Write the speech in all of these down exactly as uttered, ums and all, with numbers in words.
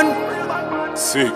man. Sick.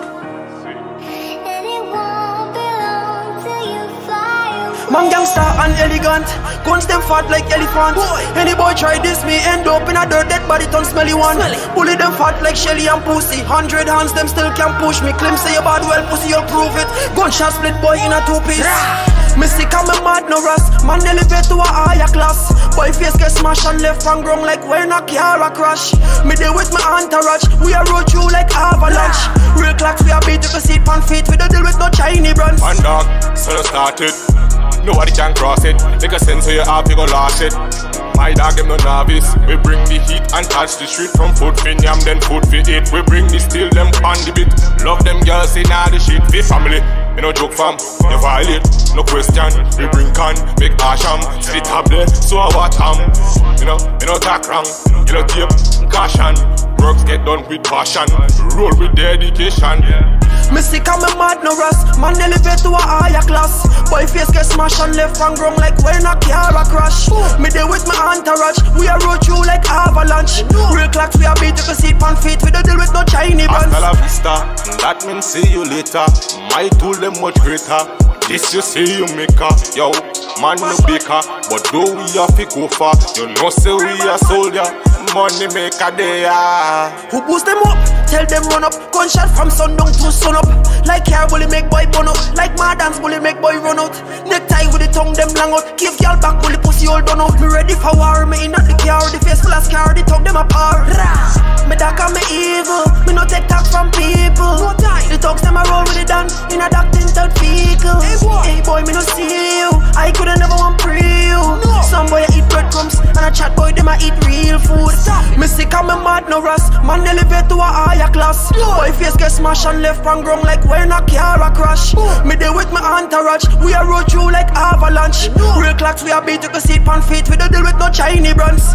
Man gangsta and elegant, guns them fat like elephant. Any boy try this, me end up in a dirt dead body turn smelly one. Bully them fat like Shelly and pussy. Hundred hands them still can push me. Claim say you bad, well pussy you'll prove it. Gunshot split boy in a two piece. Me sick and me mad no rust. Man elevate to a higher class. Boy face get smashed and left and ground like when a car a crash. Me there with my entourage, we a road through like avalanche. Real clocks we a beat, you can see it pan feet. We don't deal with no Chinese brands. Man dog, so you started. Nobody can cross it. Make a sense so you have, you go lost it. My dog, them no novice. We bring the heat and touch the street. From foot fin yam, then foot fi it. We bring the steel, them on the bit. Love them girls in all the shit. Fi family, you know joke fam. You violate, no question. We bring can, make asham. Sit up there, so I watch am. You know, you know talk wrong. You know tape, caution. Works get done with passion. Roll with dedication. Me sick and me mad no rust. Man elevate to a higher class. Boy face get smashed and left and ground like when a car a crash. Me there with my entourage, we a road through like avalanche. Real clocks we a beat, you can see it pan feet. We don't deal with no Chinese brands. Hasta la vista, that means see you later. My tool them much greater. This you see you maker, yo, man no baker. But though we have to go far, you know say we a soldier. Money maker they are. Who boost them up? Tell them run up. Gunshot from sundown to sun up. Like hair bully make boy burn up. Like my dance bully make boy run out. Necktie with the tongue them long out. Give y'all back bully pussy all done out. Me ready for war, me in at the car. The face full of scar, the tongue them apart. Me dark and me evil. Me no take talk from people. No time. The thugs them a roll with the dance in a dark tinted vehicle. Hey boy, hey boy, me no see you. I coulda never want pre you. No. Some boy eat breadcrumbs and a chat boy them a eat real food. Me sick and me mad no rust. Man elevate to a higher class. Boy face get smashed and left and ground like when a car a crash. Me there with my entourage, we a road through like avalanche. Real clocks we a beat, you can see it pan feet. We don't deal with no Chinese brands.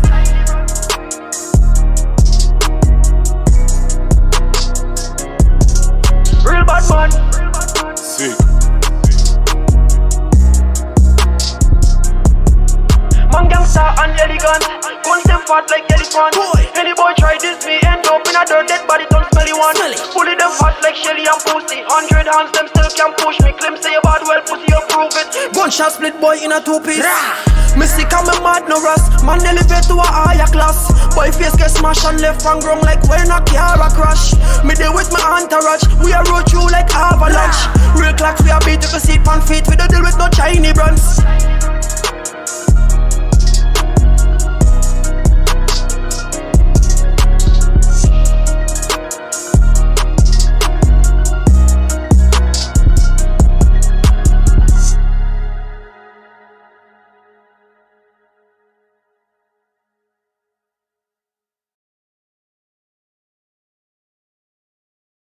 Real bad man. Sick. Man gangsta and elegant, guns them fat like elephant. Boy. Any boy try this, me end up in a dirt dead body turn smelly one. Bully them fat like Shelly and pussy. Hundred hands them still can push me. Claim say you bad, well pussy you'll prove it. Gunshot split boy in a two piece. Me sick and me mad no rust. Man elevate to a higher class. Boy face get smashed and left and ground like when a car a crash. Me there with my entourage, we a road through like avalanche. Real clocks we a beat, you can see it pan feet. We don't deal with no Chinese brands.